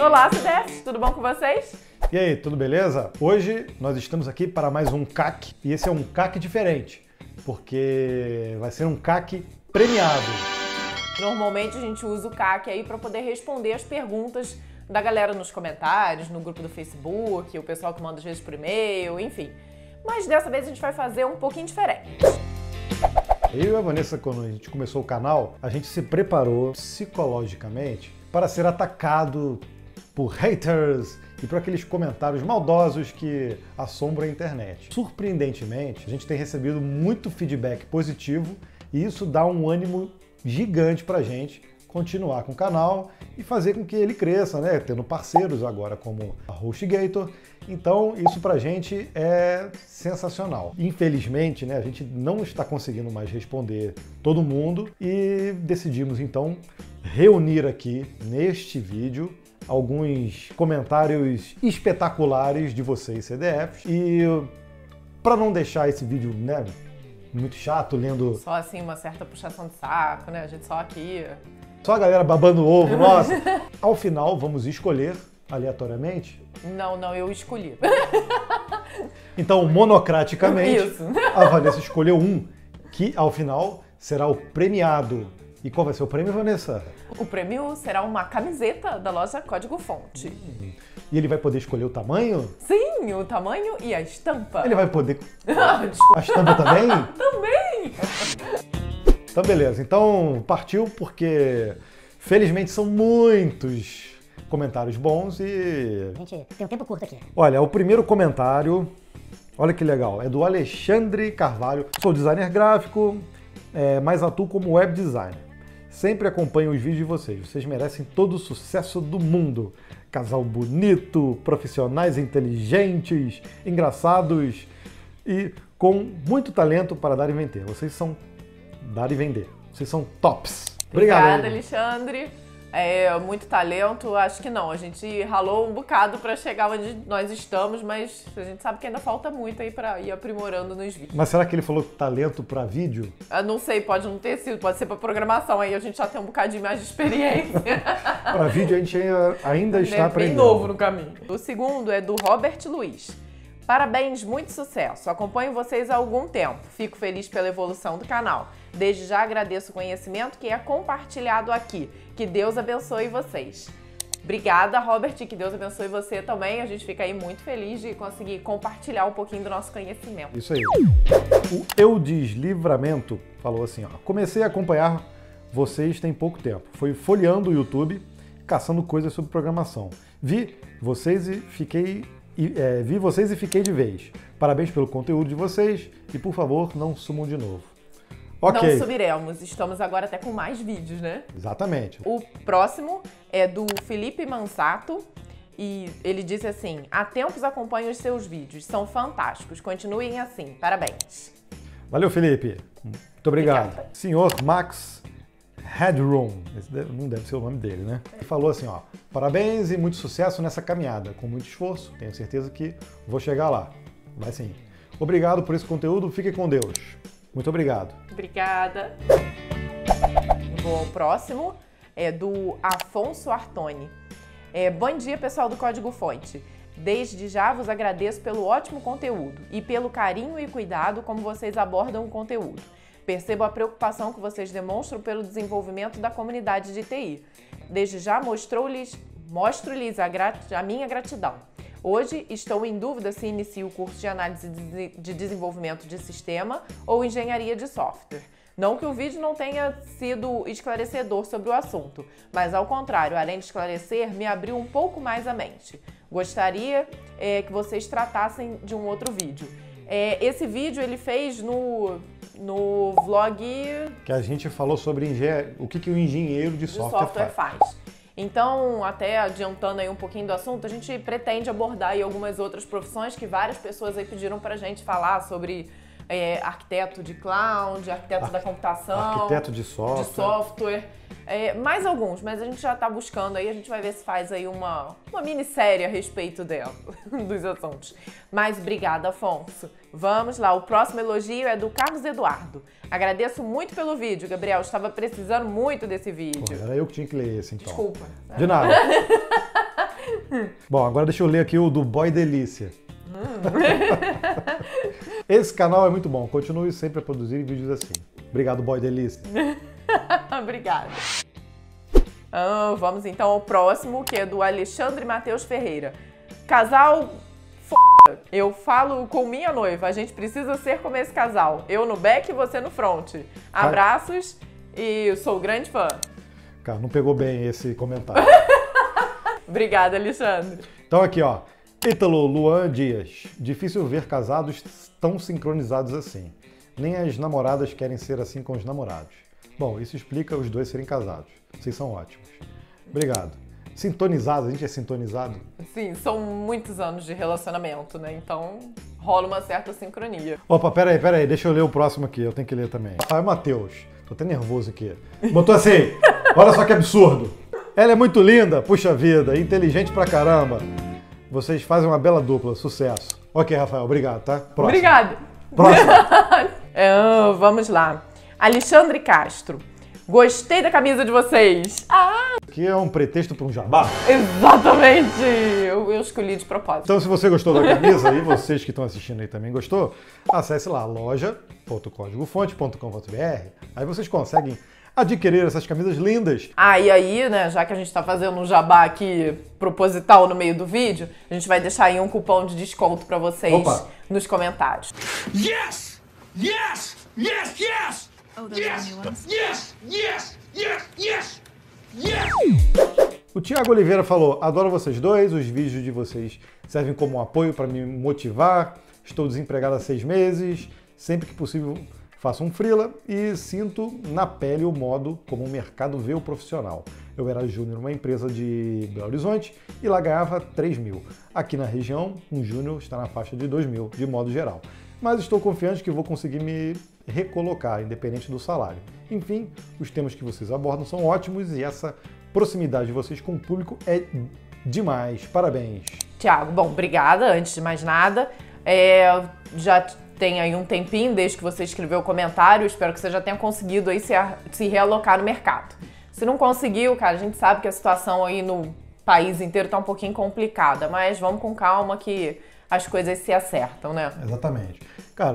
Olá, CDFs, tudo bom com vocês? E aí, tudo beleza? Hoje nós estamos aqui para mais um CAC, e esse é um CAC diferente, porque vai ser um CAC premiado. Normalmente a gente usa o CAC aí para poder responder as perguntas da galera nos comentários, no grupo do Facebook, o pessoal que manda às vezes por e-mail, enfim. Mas dessa vez a gente vai fazer um pouquinho diferente. Eu e a Vanessa, quando a gente começou o canal, a gente se preparou psicologicamente para ser atacado por haters e por aqueles comentários maldosos que assombram a internet. Surpreendentemente, a gente tem recebido muito feedback positivo e isso dá um ânimo gigante pra gente continuar com o canal e fazer com que ele cresça, né? Tendo parceiros agora como a HostGator. Então isso pra gente é sensacional. Infelizmente, né, a gente não está conseguindo mais responder todo mundo e decidimos então reunir aqui neste vídeo alguns comentários espetaculares de vocês CDFs e para não deixar esse vídeo, né, muito chato, lendo Só assim uma certa puxação de saco, né? A gente só aqui... Só a galera babando o ovo, nossa. Ao final, vamos escolher aleatoriamente. Não, eu escolhi. Então, monocraticamente, Isso. a Vanessa escolheu um, que ao final será o premiado. E qual vai ser o prêmio, Vanessa? O prêmio será uma camiseta da loja Código Fonte. E ele vai poder escolher o tamanho? Sim, o tamanho e a estampa. Ele vai poder... Desculpa. A estampa também? Também! Então, beleza. Então, partiu, porque felizmente são muitos comentários bons e... A gente tem um tempo curto aqui. Olha, o primeiro comentário, olha que legal, é do Alexandre Carvalho. Sou designer gráfico, mas atuo como web designer. Sempre acompanho os vídeos de vocês. Vocês merecem todo o sucesso do mundo. Casal bonito, profissionais inteligentes, engraçados e com muito talento para dar e vender. Vocês são dar e vender. Vocês são tops. Obrigada, Alexandre. Muito talento, acho que não. A gente ralou um bocado para chegar onde nós estamos, mas a gente sabe que ainda falta muito aí para ir aprimorando nos vídeos. Mas será que ele falou talento para vídeo? Eu não sei, pode não ter sido, pode ser para programação, aí a gente já tem um bocadinho mais de experiência. Para vídeo a gente ainda está aprendendo. Bem novo no caminho. O segundo é do Robert Luiz. Parabéns, muito sucesso. Acompanho vocês há algum tempo. Fico feliz pela evolução do canal. Desde já agradeço o conhecimento que é compartilhado aqui. Que Deus abençoe vocês. Obrigada, Robert, que Deus abençoe você também. A gente fica aí muito feliz de conseguir compartilhar um pouquinho do nosso conhecimento. Isso aí. O Eudes Livramento falou assim, ó. Comecei a acompanhar vocês tem pouco tempo. Foi folheando o YouTube, caçando coisas sobre programação. Vi vocês e fiquei de vez. Parabéns pelo conteúdo de vocês e, por favor, não sumam de novo. Ok. Não subiremos, estamos agora até com mais vídeos, né? Exatamente. O próximo é do Felipe Mansato e ele disse assim: há tempos acompanho os seus vídeos, são fantásticos, continuem assim, parabéns. Valeu, Felipe. Muito obrigado. Obrigada. Senhor Max Headroom, esse não deve ser o nome dele, né? Ele falou assim, ó, parabéns e muito sucesso nessa caminhada. Com muito esforço, tenho certeza que vou chegar lá. Vai sim. Obrigado por esse conteúdo, fique com Deus. Muito obrigado. Obrigada. Bom, o próximo é do Afonso Artoni. Bom dia, pessoal do Código Fonte. Desde já vos agradeço pelo ótimo conteúdo e pelo carinho e cuidado como vocês abordam o conteúdo. Percebo a preocupação que vocês demonstram pelo desenvolvimento da comunidade de TI. Desde já mostro-lhes a minha gratidão. Hoje estou em dúvida se inicio o curso de análise de desenvolvimento de sistema ou engenharia de software. Não que o vídeo não tenha sido esclarecedor sobre o assunto, mas ao contrário, além de esclarecer, me abriu um pouco mais a mente. Gostaria que vocês tratassem de um outro vídeo. Esse vídeo ele fez no vlog... Que a gente falou sobre o que o engenheiro de software faz. Então, até adiantando aí um pouquinho do assunto, a gente pretende abordar aí algumas outras profissões que várias pessoas aí pediram pra gente falar sobre arquiteto de cloud, arquiteto da computação, arquiteto de software. Mais alguns, mas a gente já tá buscando aí, a gente vai ver se faz aí uma minissérie a respeito dos assuntos. Mas obrigada, Afonso. Vamos lá, o próximo elogio é do Carlos Eduardo. Agradeço muito pelo vídeo, Gabriel, estava precisando muito desse vídeo. Pô, era eu que tinha que ler esse, então. Desculpa. De nada. Bom, agora deixa eu ler aqui o do Boy Delícia. Esse canal é muito bom. Continue sempre a produzir vídeos assim. Obrigado, Boy Delícia. Obrigada. Vamos então ao próximo, que é do Alexandre Matheus Ferreira. Casal eu falo com minha noiva, a gente precisa ser como esse casal. Eu no back e você no front. Abraços e sou grande fã. Cara, não pegou bem esse comentário. Obrigada, Alexandre. Então aqui, ó. Ítalo Luan Dias. Difícil ver casados tão sincronizados assim. Nem as namoradas querem ser assim com os namorados. Bom, isso explica os dois serem casados. Vocês são ótimos. Obrigado. Sintonizado, a gente é sintonizado? Sim, são muitos anos de relacionamento, né? Então rola uma certa sincronia. Opa, peraí, deixa eu ler o próximo aqui, eu tenho que ler também. Rafael Matheus, tô até nervoso aqui. Botou assim, olha só que absurdo. Ela é muito linda, puxa vida, inteligente pra caramba. Vocês fazem uma bela dupla, sucesso. Ok, Rafael, obrigado, tá? Próximo. Obrigada. Próximo. Vamos lá. Alexandre Castro. Gostei da camisa de vocês. Aqui é um pretexto para um jabá. Exatamente. Eu escolhi de propósito. Então, se você gostou da camisa e vocês que estão assistindo aí também gostou, acesse lá loja.códigofonte.com.br. Aí vocês conseguem adquirir essas camisas lindas. E aí, né, já que a gente tá fazendo um jabá aqui proposital no meio do vídeo, a gente vai deixar aí um cupom de desconto para vocês nos comentários. Yes! Yes! Yes! Yes! Oh, those are new ones? Yes! Yes! Yes! Yes! Yes! O Thiago Oliveira falou, adoro vocês dois, os vídeos de vocês servem como um apoio para me motivar, estou desempregado há 6 meses, sempre que possível faço um freela e sinto na pele o modo como o mercado vê o profissional. Eu era júnior numa empresa de Belo Horizonte e lá ganhava 3 mil. Aqui na região, um júnior está na faixa de 2 mil, de modo geral. Mas estou confiante que vou conseguir me recolocar, independente do salário. Enfim, os temas que vocês abordam são ótimos e essa proximidade de vocês com o público é demais. Parabéns. Thiago, bom, obrigada, antes de mais nada. Já tem aí um tempinho desde que você escreveu o comentário, espero que você já tenha conseguido aí se realocar no mercado. Se não conseguiu, cara, a gente sabe que a situação aí no país inteiro tá um pouquinho complicada, mas vamos com calma que as coisas se acertam, né? Exatamente. Cara,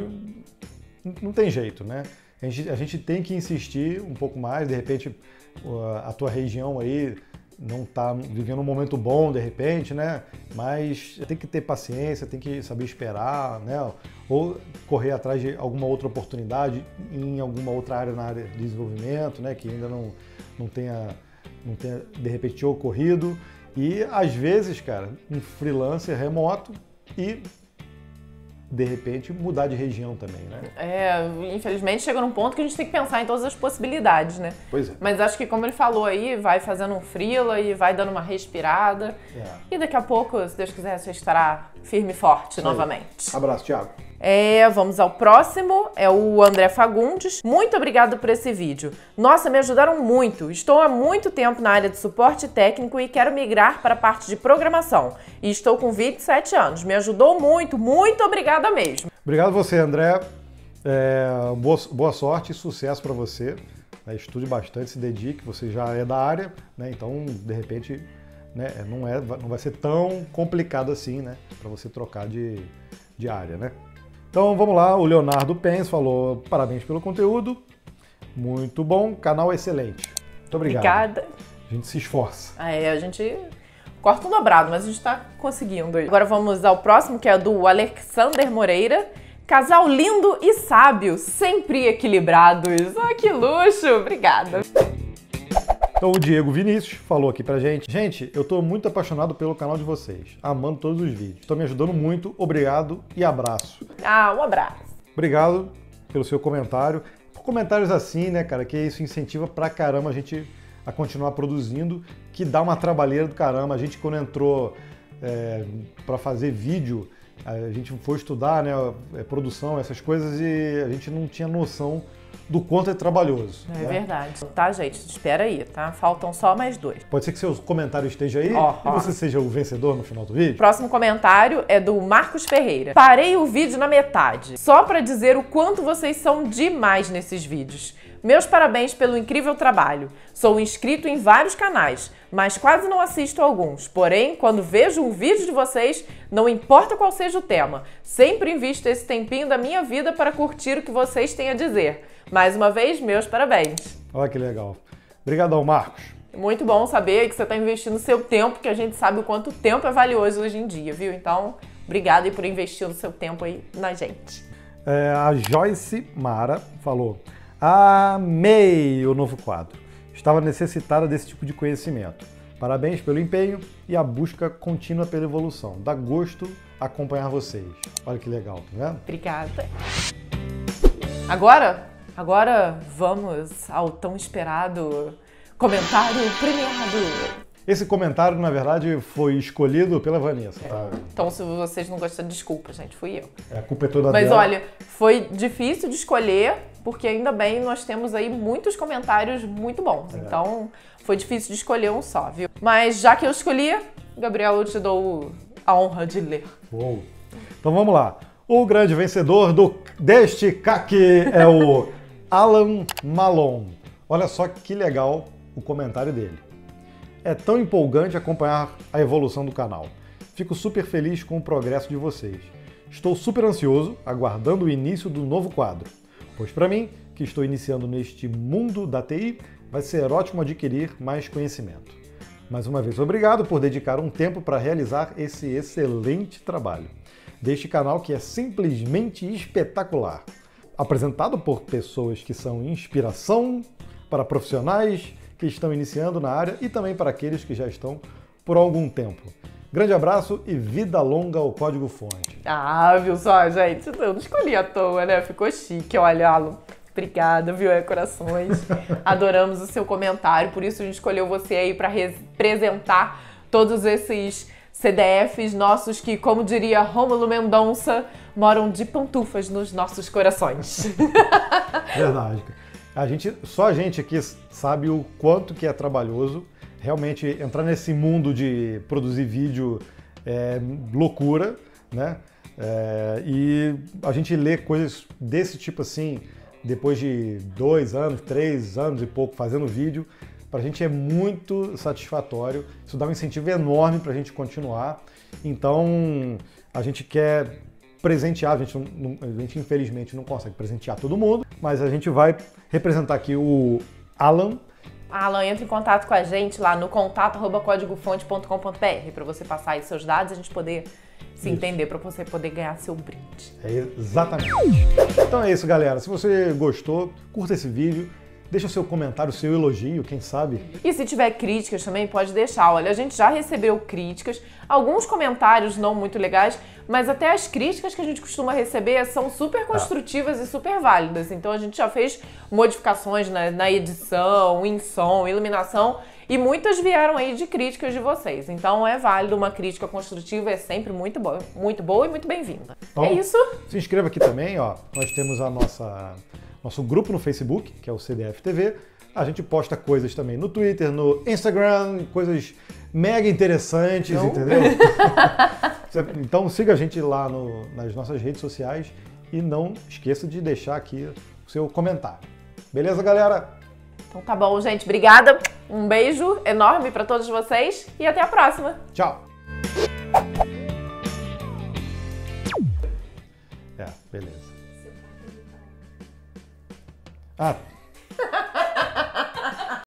não tem jeito, né? A gente tem que insistir um pouco mais, de repente a tua região aí não está vivendo um momento bom, de repente, né? Mas tem que ter paciência, tem que saber esperar, né? Ou correr atrás de alguma outra oportunidade em alguma outra área na área de desenvolvimento, né? Que ainda não tenha de repente ocorrido. E às vezes, cara, um freelancer remoto e de repente mudar de região também, né? Infelizmente chega num ponto que a gente tem que pensar em todas as possibilidades, né? Pois é. Mas acho que, como ele falou aí, vai fazendo um freela e vai dando uma respirada. E daqui a pouco, se Deus quiser, você estará firme e forte novamente. Abraço, Thiago. Vamos ao próximo, é o André Fagundes. Muito obrigado por esse vídeo. Nossa, me ajudaram muito. Estou há muito tempo na área de suporte técnico e quero migrar para a parte de programação. E estou com 27 anos. Me ajudou muito, muito obrigada mesmo. Obrigado a você, André. Boa sorte e sucesso para você. Estude bastante, se dedique, você já é da área, né? Então, de repente, né, não vai ser tão complicado assim, né, para você trocar de área, né? Então vamos lá, o Leonardo Pens falou parabéns pelo conteúdo, muito bom, canal excelente. Muito obrigado. Obrigada. A gente se esforça. A gente corta um dobrado, mas a gente tá conseguindo. Agora vamos ao próximo, que é do Alexander Moreira. Casal lindo e sábio, sempre equilibrados. Que luxo, obrigada. Então o Diego Vinícius falou aqui pra gente. Gente, eu tô muito apaixonado pelo canal de vocês, amando todos os vídeos. Estão me ajudando muito, obrigado e abraço. Um abraço. Obrigado pelo seu comentário. Comentários assim, né, cara, que isso incentiva pra caramba a gente a continuar produzindo, que dá uma trabalheira do caramba. A gente, quando entrou pra fazer vídeo, a gente foi estudar, né, produção, essas coisas, e a gente não tinha noção do quanto é trabalhoso. É verdade. Tá, gente? Espera aí, tá? Faltam só mais 2. Pode ser que seus comentários estejam aí e você seja o vencedor no final do vídeo. Próximo comentário é do Marcos Ferreira. Parei o vídeo na metade, só pra dizer o quanto vocês são demais nesses vídeos. Meus parabéns pelo incrível trabalho. Sou inscrito em vários canais, mas quase não assisto alguns. Porém, quando vejo um vídeo de vocês, não importa qual seja o tema, sempre invisto esse tempinho da minha vida para curtir o que vocês têm a dizer. Mais uma vez, meus parabéns. Olha que legal. Obrigadão, Marcos. Muito bom saber que você está investindo seu tempo, que a gente sabe o quanto o tempo é valioso hoje em dia, viu? Então, obrigado aí por investir o seu tempo aí na gente. A Joyce Mara falou: amei o novo quadro. Estava necessitada desse tipo de conhecimento. Parabéns pelo empenho e a busca contínua pela evolução. Dá gosto acompanhar vocês. Olha que legal, tá vendo? Obrigada. Agora vamos ao tão esperado comentário premiado. Esse comentário, na verdade, foi escolhido pela Vanessa, tá? Então, se vocês não gostaram, desculpa, gente, fui eu. A culpa é toda Mas dela. olha, foi difícil de escolher, porque ainda bem nós temos aí muitos comentários muito bons. Então, foi difícil de escolher um só, viu? Mas já que eu escolhi, Gabriel, eu te dou a honra de ler. Uou. Então vamos lá. O grande vencedor deste CAC é o Alan Malon. Olha só que legal o comentário dele. É tão empolgante acompanhar a evolução do canal. Fico super feliz com o progresso de vocês. Estou super ansioso, aguardando o início do novo quadro. Pois para mim, que estou iniciando neste mundo da TI, vai ser ótimo adquirir mais conhecimento. Mais uma vez, obrigado por dedicar um tempo para realizar esse excelente trabalho deste canal que é simplesmente espetacular. Apresentado por pessoas que são inspiração para profissionais que estão iniciando na área e também para aqueles que já estão por algum tempo. Grande abraço e vida longa ao Código Fonte. Ah, viu só, gente? Eu não escolhi à toa, né? Ficou chique, olha, Alan. Obrigada, viu? Corações. Adoramos o seu comentário, por isso a gente escolheu você aí para representar todos esses CDFs nossos que, como diria Rômulo Mendonça, moram de pantufas nos nossos corações. Verdade. Só a gente aqui sabe o quanto que é trabalhoso. Realmente entrar nesse mundo de produzir vídeo é loucura, né? E a gente lê coisas desse tipo assim, depois de 2 anos, 3 anos e pouco fazendo vídeo, pra gente é muito satisfatório. Isso dá um incentivo enorme pra gente continuar. Então, a gente quer presentear, a gente infelizmente não consegue presentear todo mundo, mas a gente vai representar aqui o Alan. Alan, entre em contato com a gente lá no contato@codigofonte.com.br para você passar aí seus dados e a gente poder se entender, para você poder ganhar seu brinde. Exatamente. Então é isso, galera. Se você gostou, curta esse vídeo. Deixa o seu comentário, o seu elogio, quem sabe. E se tiver críticas também, pode deixar. Olha, a gente já recebeu críticas, alguns comentários não muito legais, mas até as críticas que a gente costuma receber são super construtivas e super válidas. Então a gente já fez modificações na edição, em som, iluminação, e muitas vieram aí de críticas de vocês. Então é válido, uma crítica construtiva é sempre muito boa e muito bem-vinda. Então, é isso. Se inscreva aqui também, ó. Nós temos nosso grupo no Facebook, que é o CDF TV. A gente posta coisas também no Twitter, no Instagram, coisas mega interessantes, entendeu? Então siga a gente lá nas nossas redes sociais e não esqueça de deixar aqui o seu comentário. Beleza, galera? Então tá bom, gente. Obrigada. Um beijo enorme para todos vocês e até a próxima. Tchau. Beleza.